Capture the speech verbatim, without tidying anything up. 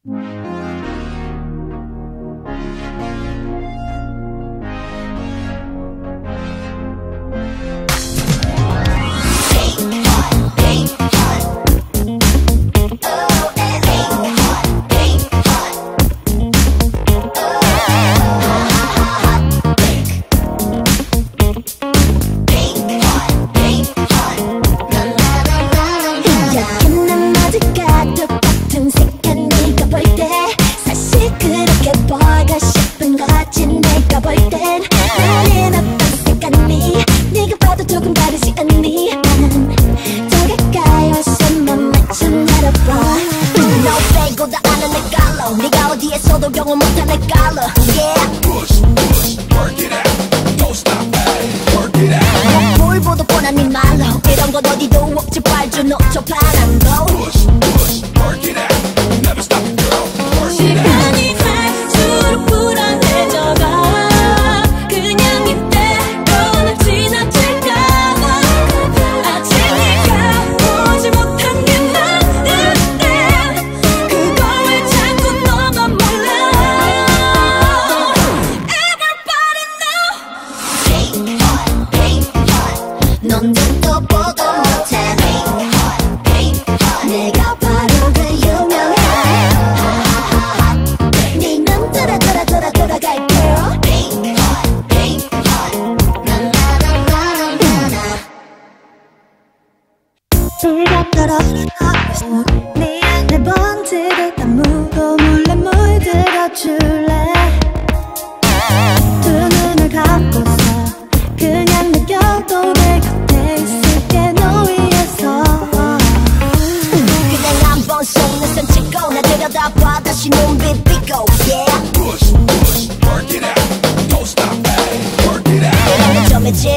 네가 어디에서도 경험 못한 내 깔러 yeah. Push, push, work it out Don't stop, hey, work it out 뭘 보도 뻔한 네 말로 이런 건 어디도 없지 발주 놓쳐 반한 거 Push, push, work it out Never stop, girl, work it out 시간이 갈수록 불안해져가 그냥 이대로 날 지나칠까봐 아직 네가 보지 못한 게 많은데 그걸 왜 자꾸 너만 몰라 Everybody know Hate hard, hate hard 넌 듣도 보도 못해 Hate hard, hate hard 내가 바로 그 유명해 네 눈 돌아 돌아 돌아 돌아갈 girl Hate hard, hate hard 나나나나나나 비가 떨어져 내 번지를 감고 몰래 물들어줄래 두 눈을 감고서 그냥 느껴도 내 곁에 있을게 너 위해서 그냥 한번 속눈썹 찍고 나 들여다봐 다시 눈빛 비고 yeah Push, push, work it out Don't stop, hey, work it out 점점 해질